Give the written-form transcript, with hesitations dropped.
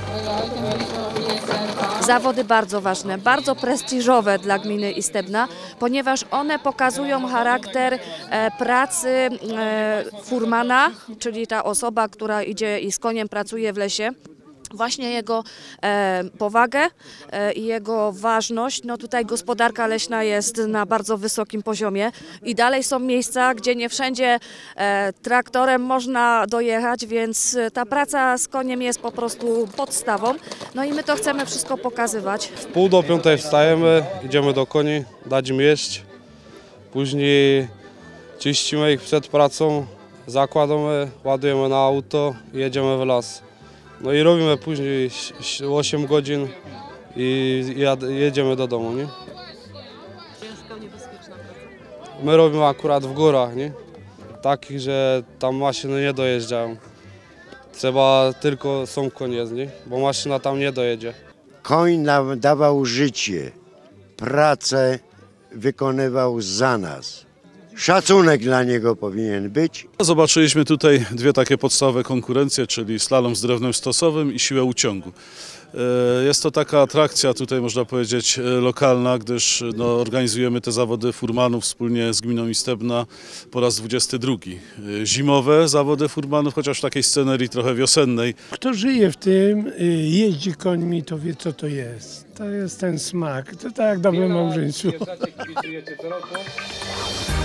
Zawody bardzo ważne, bardzo prestiżowe dla gminy Istebna, ponieważ one pokazują charakter pracy furmana, czyli ta osoba, która idzie i z koniem pracuje w lesie. Właśnie jego powagę i jego ważność. No tutaj gospodarka leśna jest na bardzo wysokim poziomie i dalej są miejsca, gdzie nie wszędzie traktorem można dojechać, więc ta praca z koniem jest po prostu podstawą. No i my to chcemy wszystko pokazywać. W pół do piątej wstajemy, idziemy do koni, dać im jeść. Później czyścimy ich przed pracą, zakładamy, ładujemy na auto i jedziemy w las. No i robimy później 8 godzin i jedziemy do domu, nie? Ciężka, niebezpieczna praca. My robimy akurat w górach, nie? Takich, że tam maszyny nie dojeżdżają. Trzeba tylko są konie, nie? Bo maszyna tam nie dojedzie. Koń nam dawał życie, pracę wykonywał za nas. Szacunek dla niego powinien być. Zobaczyliśmy tutaj dwie takie podstawowe konkurencje, czyli slalom z drewnem stosowym i siłę uciągu. Jest to taka atrakcja tutaj, można powiedzieć, lokalna, gdyż organizujemy te zawody furmanów wspólnie z gminą Istebna po raz 22. Zimowe zawody furmanów, chociaż w takiej scenerii trochę wiosennej. Kto żyje w tym, jeździ końmi, to wie, co to jest. To jest ten smak. To tak jak dobre małżeństwo.